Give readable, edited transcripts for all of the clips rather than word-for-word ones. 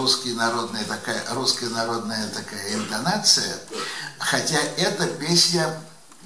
русская народная такая интонация, хотя это песня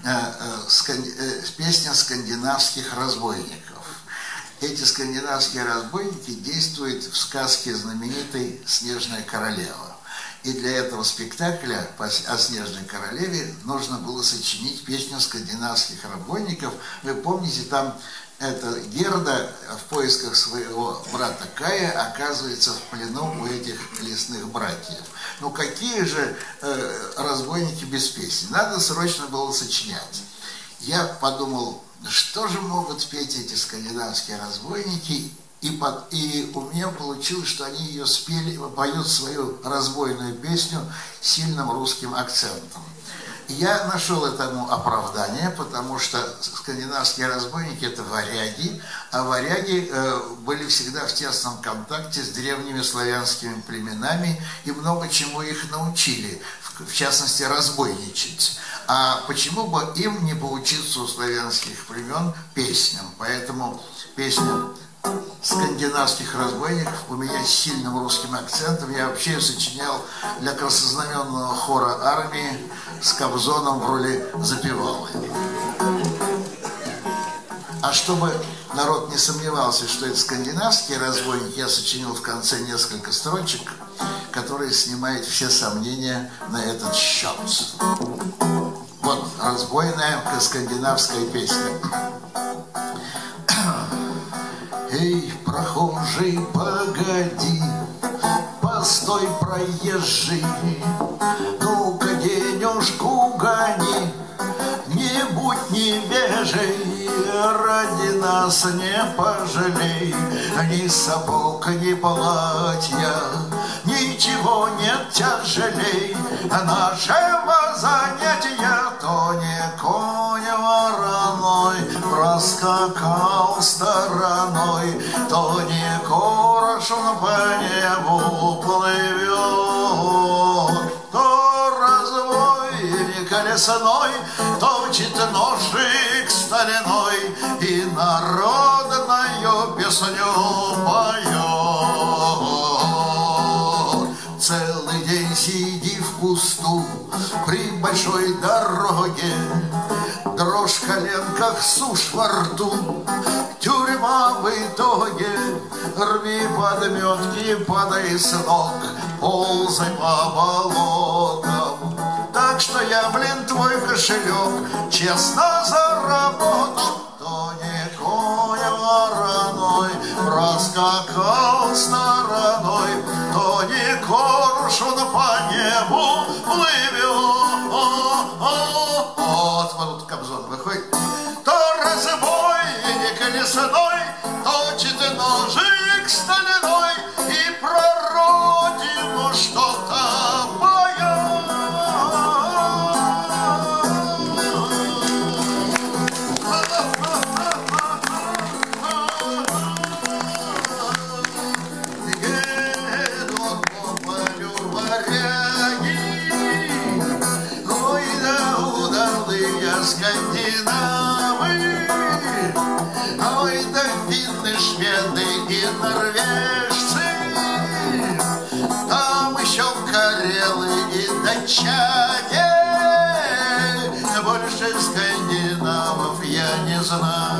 скандинавских разбойников. Эти скандинавские разбойники действуют в сказке знаменитой «Снежная королева». И для этого спектакля о Снежной королеве нужно было сочинить песню скандинавских разбойников. Вы помните, там эта Герда в поисках своего брата Кая оказывается в плену у этих лесных братьев. Ну какие же разбойники без песни? Надо срочно было сочинять. Я подумал, что же могут петь эти скандинавские разбойники? И у меня получилось, что они ее поют свою разбойную песню с сильным русским акцентом. Я нашел этому оправдание, потому что скандинавские разбойники – это варяги, а варяги были всегда в тесном контакте с древними славянскими племенами и много чему их научили, в частности, разбойничать. А почему бы им не поучиться у славянских племен песням? Поэтому песня скандинавских разбойников у меня с сильным русским акцентом. Я вообще сочинял для краснознаменного хора армии с Кобзоном в роли запевалы. А чтобы народ не сомневался, что это скандинавские разбойники, я сочинил в конце несколько строчек, которые снимают все сомнения на этот счет. Вот разбойная скандинавская песня. Эй, прохожий, погоди, постой, проезжий, ну-ка денежку гони, не будь невежей, ради нас не пожалей, ни сапог, ни платья, ничего нет тяжелей нашего занятия, то не конь вороной проскакал стороной, то не коршун по небу плывет, то разбойник лесной точит ножик стальной и народную песню поет. Целый день сиди в кусту при большой дороге, дрожь в коленках, сушь во рту, тюрьма в итоге, рви подметки, падай с ног, ползай по болотам. Так что я, блин, твой кошелек честно заработал, то не конь вороной проскакал стороной, то не коршун по небу плывет. Вот тут Кобзон выходит. То разбойник лесной точит ножик стальной и про родину что-то поет. Едут по полю варяги, ой да удалые скандинавы, ой да финны, шведы и норвежцы, там еще карелы и датчане, больше скандинавов я не знаю.